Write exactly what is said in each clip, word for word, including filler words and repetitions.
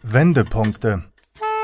Wendepunkte.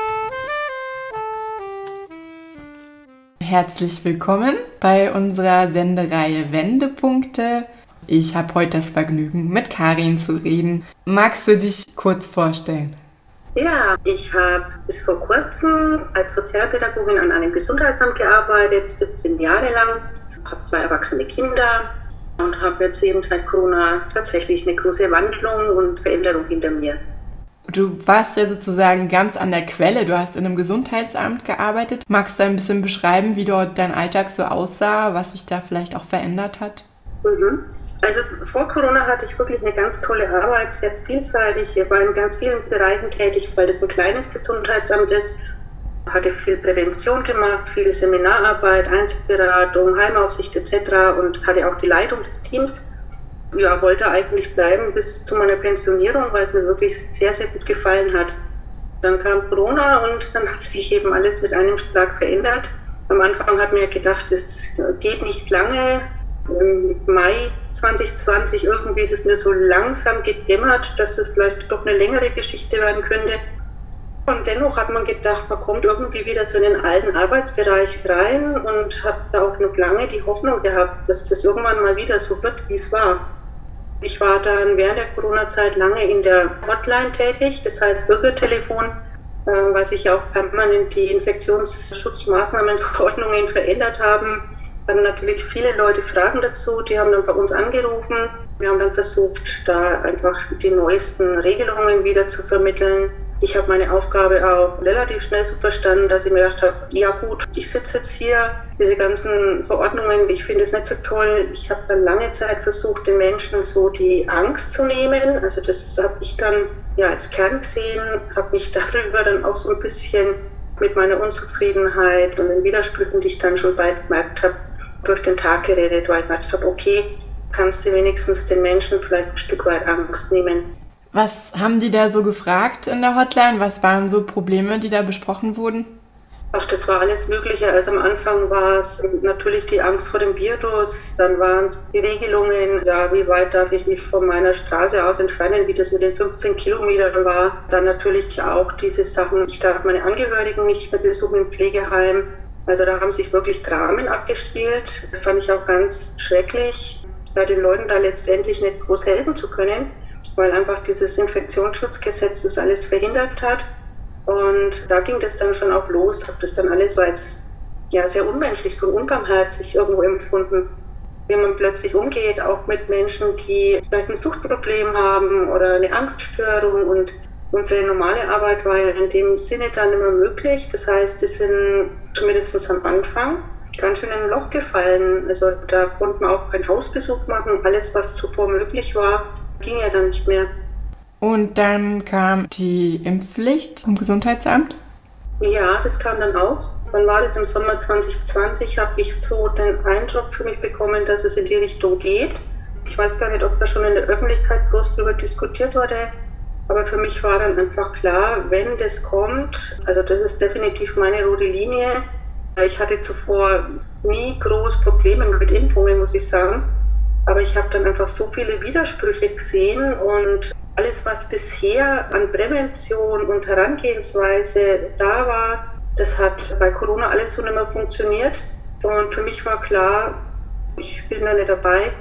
Herzlich willkommen bei unserer Sendereihe Wendepunkte. Ich habe heute das Vergnügen, mit Karin zu reden. Magst du dich kurz vorstellen? Ja, ich habe bis vor kurzem als Sozialpädagogin an einem Gesundheitsamt gearbeitet, siebzehn Jahre lang, habe zwei erwachsene Kinder und habe jetzt eben seit Corona tatsächlich eine große Wandlung und Veränderung hinter mir. Du warst ja sozusagen ganz an der Quelle. Du hast in einem Gesundheitsamt gearbeitet. Magst du ein bisschen beschreiben, wie dort dein Alltag so aussah, was sich da vielleicht auch verändert hat? Mhm. Also vor Corona hatte ich wirklich eine ganz tolle Arbeit, sehr vielseitig. Ich war in ganz vielen Bereichen tätig, weil das ein kleines Gesundheitsamt ist. Hatte viel Prävention gemacht, viele Seminararbeit, Einzelberatung, Heimaufsicht et cetera und hatte auch die Leitung des Teams. Ja, wollte eigentlich bleiben bis zu meiner Pensionierung, weil es mir wirklich sehr, sehr gut gefallen hat. Dann kam Corona und dann hat sich eben alles mit einem Schlag verändert. Am Anfang hat mir gedacht, es geht nicht lange. Im Mai zwanzig zwanzig irgendwie ist es mir so langsam gedämmert, dass das vielleicht doch eine längere Geschichte werden könnte. Und dennoch hat man gedacht, man kommt irgendwie wieder so in den alten Arbeitsbereich rein und habe da auch noch lange die Hoffnung gehabt, dass das irgendwann mal wieder so wird, wie es war. Ich war dann während der Corona-Zeit lange in der Hotline tätig, das heißt Bürgertelefon, weil sich ja auch permanent die Infektionsschutzmaßnahmenverordnungen verändert haben. Dann natürlich viele Leute Fragen dazu, die haben dann bei uns angerufen. Wir haben dann versucht, da einfach die neuesten Regelungen wieder zu vermitteln. Ich habe meine Aufgabe auch relativ schnell so verstanden, dass ich mir gedacht habe, ja gut, ich sitze jetzt hier, diese ganzen Verordnungen, ich finde es nicht so toll. Ich habe dann lange Zeit versucht, den Menschen so die Angst zu nehmen. Also das habe ich dann ja als Kern gesehen, habe mich darüber dann auch so ein bisschen mit meiner Unzufriedenheit und den Widersprüchen, die ich dann schon bald gemerkt habe, durch den Tag geredet, weil ich gedacht habe, okay, kannst du wenigstens den Menschen vielleicht ein Stück weit Angst nehmen. Was haben die da so gefragt in der Hotline? Was waren so Probleme, die da besprochen wurden? Ach, das war alles Mögliche. Also am Anfang war es natürlich die Angst vor dem Virus, dann waren es die Regelungen, ja, wie weit darf ich mich von meiner Straße aus entfernen, wie das mit den fünfzehn Kilometern war. Dann natürlich auch diese Sachen, ich darf meine Angehörigen nicht mehr besuchen im Pflegeheim. Also da haben sich wirklich Dramen abgespielt. Das fand ich auch ganz schrecklich, ja, den Leuten da letztendlich nicht groß helfen zu können, weil einfach dieses Infektionsschutzgesetz das alles verhindert hat. Und da ging das dann schon auch los, habe das dann alles so als ja, sehr unmenschlich und unbarmherzig irgendwo empfunden, wie man plötzlich umgeht, auch mit Menschen, die vielleicht ein Suchtproblem haben oder eine Angststörung. Und unsere normale Arbeit war ja in dem Sinne dann immer möglich. Das heißt, die sind zumindest am Anfang ganz schön in ein Loch gefallen. Also da konnte man auch keinen Hausbesuch machen. Alles, was zuvor möglich war, ging ja dann nicht mehr. Und dann kam die Impfpflicht vom Gesundheitsamt? Ja, das kam dann auch. Wann war das? Im Sommer zwanzig zwanzig habe ich so den Eindruck für mich bekommen, dass es in die Richtung geht. Ich weiß gar nicht, ob da schon in der Öffentlichkeit groß darüber diskutiert wurde. Aber für mich war dann einfach klar, wenn das kommt, also das ist definitiv meine rote Linie. Ich hatte zuvor nie groß Probleme mit Impfungen, muss ich sagen. Aber ich habe dann einfach so viele Widersprüche gesehen und alles, was bisher an Prävention und Herangehensweise da war, das hat bei Corona alles so nicht mehr funktioniert. Und für mich war klar, ich bin da nicht dabei.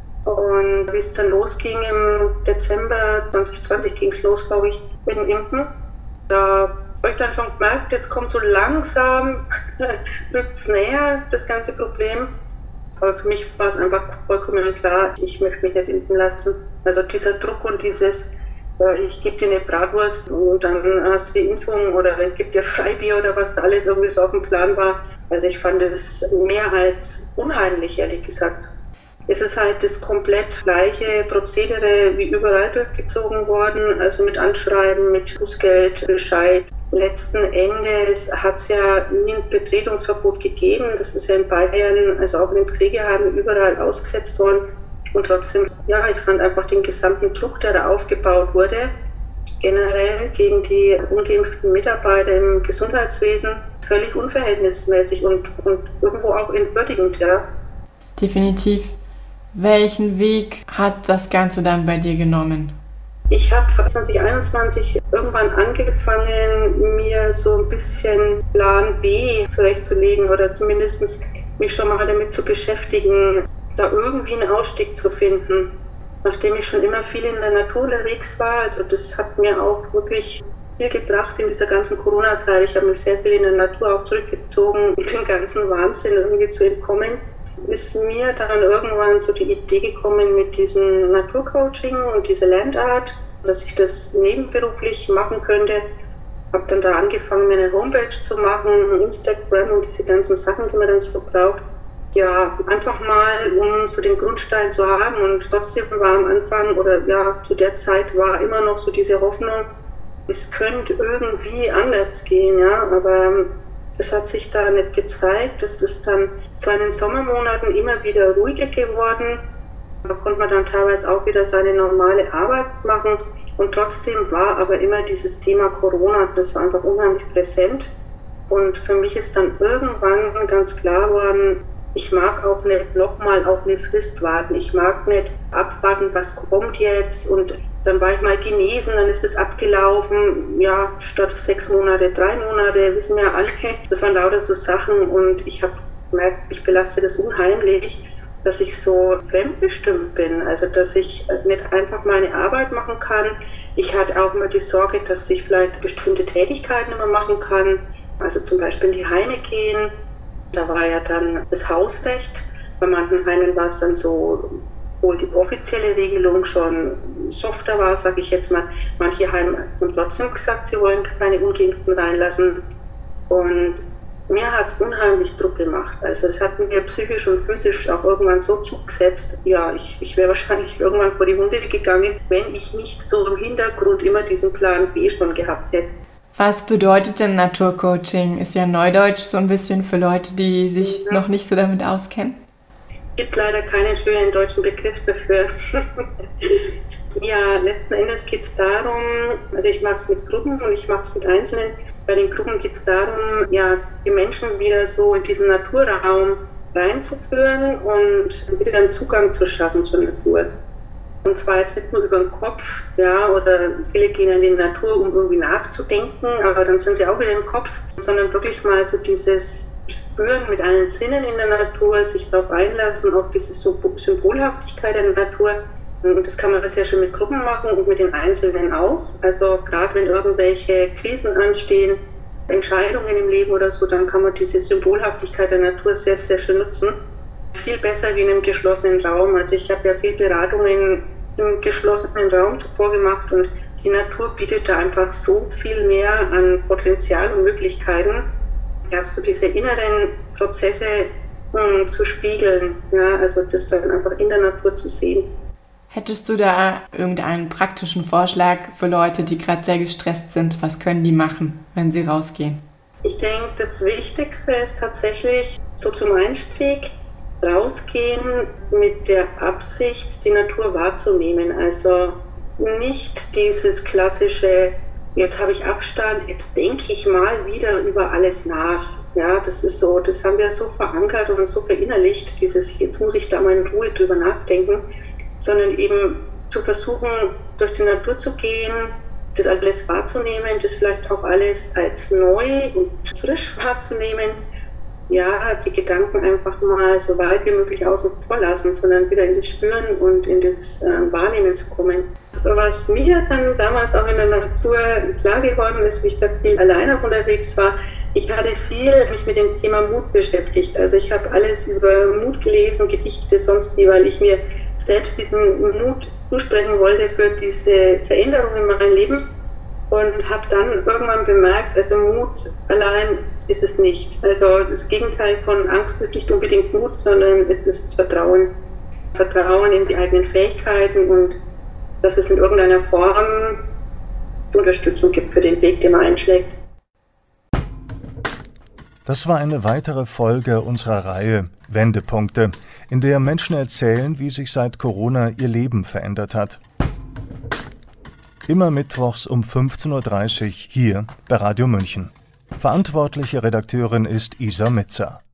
Und wie es dann losging im Dezember zwanzig zwanzig ging es los, glaube ich, mit dem Impfen. Da habe ich dann schon gemerkt, jetzt kommt so langsam, rückt es näher, das ganze Problem. Aber für mich war es einfach vollkommen klar, ich möchte mich nicht impfen lassen. Also dieser Druck und dieses, äh, ich gebe dir eine Bratwurst und dann hast du die Impfung oder ich gebe dir Freibier oder was da alles irgendwie so auf dem Plan war. Also ich fand es mehr als unheimlich, ehrlich gesagt. Es ist halt das komplett gleiche Prozedere wie überall durchgezogen worden, also mit Anschreiben, mit Bußgeld, Bescheid. Letzten Endes hat es ja nie ein Betretungsverbot gegeben. Das ist ja in Bayern, also auch in den Pflegeheimen, überall ausgesetzt worden. Und trotzdem, ja, ich fand einfach den gesamten Druck, der da aufgebaut wurde, generell gegen die ungeimpften Mitarbeiter im Gesundheitswesen, völlig unverhältnismäßig und, und irgendwo auch entwürdigend, ja. Definitiv. Welchen Weg hat das Ganze dann bei dir genommen? Ich habe zwanzig einundzwanzig irgendwann angefangen, mir so ein bisschen Plan B zurechtzulegen oder zumindest mich schon mal damit zu beschäftigen, da irgendwie einen Ausstieg zu finden. Nachdem ich schon immer viel in der Natur unterwegs war, also das hat mir auch wirklich viel gebracht in dieser ganzen Corona-Zeit. Ich habe mich sehr viel in der Natur auch zurückgezogen, um dem ganzen Wahnsinn irgendwie zu entkommen. Ist mir dann irgendwann so die Idee gekommen mit diesem Naturcoaching und dieser Landart, dass ich das nebenberuflich machen könnte. Habe dann da angefangen, mir eine Homepage zu machen, Instagram und diese ganzen Sachen, die man dann so braucht. Ja, einfach mal, um so den Grundstein zu haben. Und trotzdem war am Anfang oder ja, zu der Zeit war immer noch so diese Hoffnung, es könnte irgendwie anders gehen, ja, aber das hat sich da nicht gezeigt. Das ist dann zwar in den Sommermonaten immer wieder ruhiger geworden, da konnte man dann teilweise auch wieder seine normale Arbeit machen und trotzdem war aber immer dieses Thema Corona, das war einfach unheimlich präsent und für mich ist dann irgendwann ganz klar geworden, ich mag auch nicht nochmal auf eine Frist warten, ich mag nicht abwarten, was kommt jetzt und dann war ich mal genesen, dann ist es abgelaufen, ja, statt sechs Monate, drei Monate, wissen wir alle. Das waren lauter so Sachen und ich habe gemerkt, ich belaste das unheimlich, dass ich so fremdbestimmt bin, also dass ich nicht einfach meine Arbeit machen kann. Ich hatte auch immer die Sorge, dass ich vielleicht bestimmte Tätigkeiten immer machen kann, also zum Beispiel in die Heime gehen. Da war ja dann das Hausrecht, bei manchen Heimen war es dann so, obwohl die offizielle Regelung schon softer war, sage ich jetzt mal. Manche Heime haben trotzdem gesagt, sie wollen keine Ungeimpften reinlassen. Und mir hat es unheimlich Druck gemacht. Also es hat mir psychisch und physisch auch irgendwann so zugesetzt. Ja, ich, ich wäre wahrscheinlich irgendwann vor die Hunde gegangen, wenn ich nicht so im Hintergrund immer diesen Plan B schon gehabt hätte. Was bedeutet denn Naturcoaching? Ist ja Neudeutsch so ein bisschen für Leute, die sich ja. noch nicht so damit auskennen. Es gibt leider keinen schönen deutschen Begriff dafür. Ja, letzten Endes geht es darum, also ich mache es mit Gruppen und ich mache es mit Einzelnen. Bei den Gruppen geht es darum, ja, die Menschen wieder so in diesen Naturraum reinzuführen und wieder einen Zugang zu schaffen zur Natur. Und zwar jetzt nicht nur über den Kopf, ja, oder viele gehen in die Natur, um irgendwie nachzudenken, aber dann sind sie auch wieder im Kopf, sondern wirklich mal so dieses Spüren mit allen Sinnen in der Natur, sich darauf einlassen, auf diese Symbolhaftigkeit der Natur. Und das kann man sehr schön mit Gruppen machen und mit den Einzelnen auch. Also gerade wenn irgendwelche Krisen anstehen, Entscheidungen im Leben oder so, dann kann man diese Symbolhaftigkeit der Natur sehr, sehr schön nutzen. Viel besser wie in einem geschlossenen Raum. Also ich habe ja viel Beratungen im geschlossenen Raum zuvor gemacht und die Natur bietet da einfach so viel mehr an Potenzial und Möglichkeiten, ja, so diese inneren Prozesse mh, zu spiegeln, ja, also das dann einfach in der Natur zu sehen. Hättest du da irgendeinen praktischen Vorschlag für Leute, die gerade sehr gestresst sind? Was können die machen, wenn sie rausgehen? Ich denke, das Wichtigste ist tatsächlich so zum Einstieg rausgehen mit der Absicht, die Natur wahrzunehmen. Also nicht dieses klassische, jetzt habe ich Abstand, jetzt denke ich mal wieder über alles nach. Ja, das ist so, das haben wir so verankert und so verinnerlicht, dieses, jetzt muss ich da mal in Ruhe drüber nachdenken, sondern eben zu versuchen, durch die Natur zu gehen, das alles wahrzunehmen, das vielleicht auch alles als neu und frisch wahrzunehmen. Ja, die Gedanken einfach mal so weit wie möglich außen vor lassen, sondern wieder in das Spüren und in das äh, Wahrnehmen zu kommen. Was mir dann damals auch in der Natur klar geworden ist, wie ich da viel alleine unterwegs war, ich hatte viel mich mit dem Thema Mut beschäftigt. Also ich habe alles über Mut gelesen, Gedichte, sonst wie, weil ich mir selbst diesen Mut zusprechen wollte für diese Veränderung in meinem Leben. Und habe dann irgendwann bemerkt, also Mut allein ist es nicht. Also das Gegenteil von Angst ist nicht unbedingt Mut, sondern es ist Vertrauen. Vertrauen in die eigenen Fähigkeiten und dass es in irgendeiner Form Unterstützung gibt für den Weg, den man einschlägt. Das war eine weitere Folge unserer Reihe Wendepunkte, in der Menschen erzählen, wie sich seit Corona ihr Leben verändert hat. Immer mittwochs um fünfzehn Uhr dreißig hier bei Radio München. Verantwortliche Redakteurin ist Isa Mitzer.